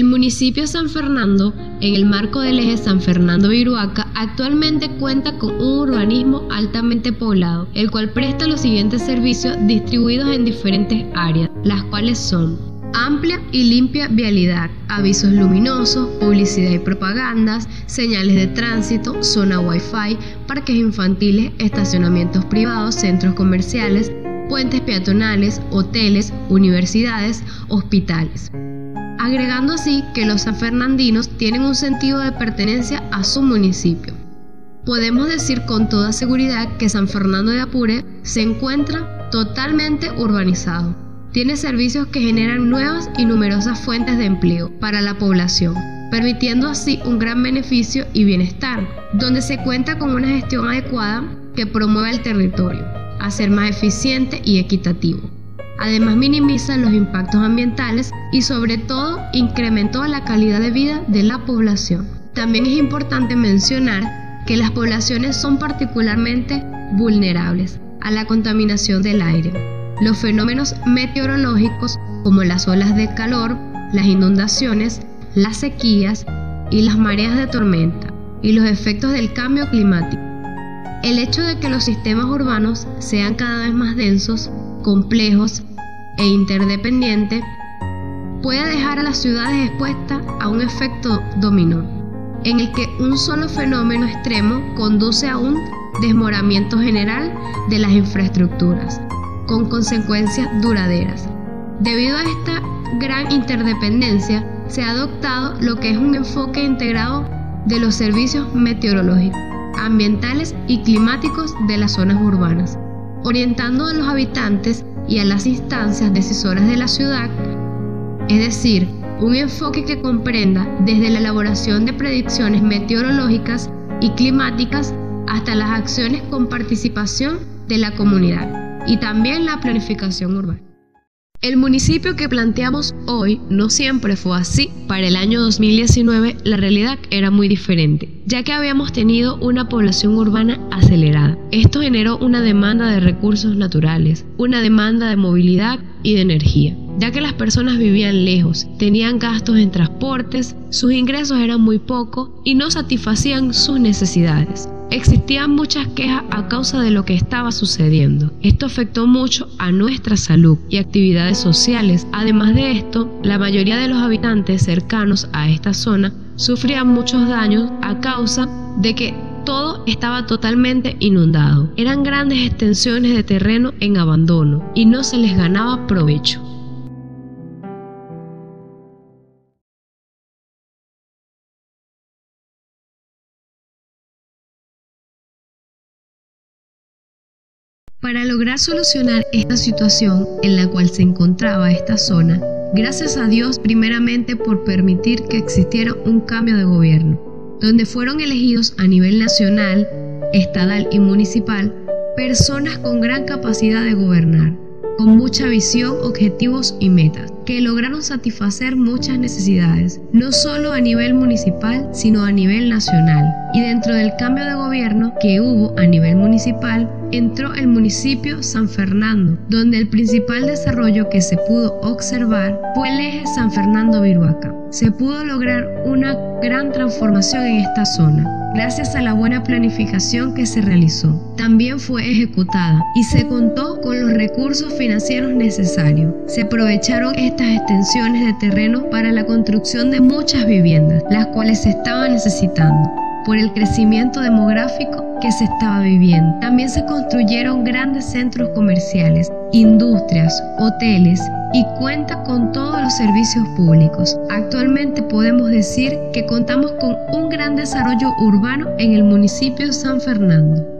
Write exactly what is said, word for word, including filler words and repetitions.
municipio San Fernando, en el marco del eje San Fernando-Viruaca, actualmente cuenta con un urbanismo altamente poblado, el cual presta los siguientes servicios distribuidos en diferentes áreas, las cuales son amplia y limpia vialidad, avisos luminosos, publicidad y propagandas, señales de tránsito, zona Wi-Fi, parques infantiles, estacionamientos privados, centros comerciales, puentes peatonales, hoteles, universidades, hospitales. Agregando así que los sanfernandinos tienen un sentido de pertenencia a su municipio. Podemos decir con toda seguridad que San Fernando de Apure se encuentra totalmente urbanizado. Tiene servicios que generan nuevas y numerosas fuentes de empleo para la población, permitiendo así un gran beneficio y bienestar, donde se cuenta con una gestión adecuada que promueve el territorio a ser más eficiente y equitativo. Además, minimiza los impactos ambientales y sobre todo incrementó la calidad de vida de la población. También es importante mencionar que las poblaciones son particularmente vulnerables a la contaminación del aire. Los fenómenos meteorológicos como las olas de calor, las inundaciones, las sequías y las mareas de tormenta y los efectos del cambio climático. El hecho de que los sistemas urbanos sean cada vez más densos, complejos e interdependientes puede dejar a las ciudades expuestas a un efecto dominó, en el que un solo fenómeno extremo conduce a un desmoronamiento general de las infraestructuras, con consecuencias duraderas. Debido a esta gran interdependencia, se ha adoptado lo que es un enfoque integrado de los servicios meteorológicos, ambientales y climáticos de las zonas urbanas, orientando a los habitantes y a las instancias decisoras de la ciudad, es decir, un enfoque que comprenda desde la elaboración de predicciones meteorológicas y climáticas hasta las acciones con participación de la comunidad y también la planificación urbana. El municipio que planteamos hoy no siempre fue así. Para el año dos mil diecinueve la realidad era muy diferente, ya que habíamos tenido una población urbana acelerada. Esto generó una demanda de recursos naturales, una demanda de movilidad y de energía, ya que las personas vivían lejos, tenían gastos en transportes, sus ingresos eran muy pocos y no satisfacían sus necesidades. Existían muchas quejas a causa de lo que estaba sucediendo. Esto afectó mucho a nuestra salud y actividades sociales. Además de esto, la mayoría de los habitantes cercanos a esta zona sufrían muchos daños a causa de que todo estaba totalmente inundado. Eran grandes extensiones de terreno en abandono y no se les ganaba provecho. Para lograr solucionar esta situación en la cual se encontraba esta zona, gracias a Dios primeramente por permitir que existiera un cambio de gobierno, donde fueron elegidos a nivel nacional, estatal y municipal personas con gran capacidad de gobernar, con mucha visión, objetivos y metas, que lograron satisfacer muchas necesidades, no solo a nivel municipal, sino a nivel nacional. Y dentro del cambio de gobierno que hubo a nivel municipal, entró el municipio San Fernando, donde el principal desarrollo que se pudo observar fue el eje San Fernando-Viruaca. Se pudo lograr una gran transformación en esta zona, gracias a la buena planificación que se realizó. También fue ejecutada y se contó con los recursos financieros necesarios. Se aprovecharon estas extensiones de terreno para la construcción de muchas viviendas, las cuales se estaban necesitando por el crecimiento demográfico que se estaba viviendo. También se construyeron grandes centros comerciales, industrias, hoteles y cuenta con todos los servicios públicos. Actualmente podemos decir que contamos con un gran desarrollo urbano en el municipio San Fernando.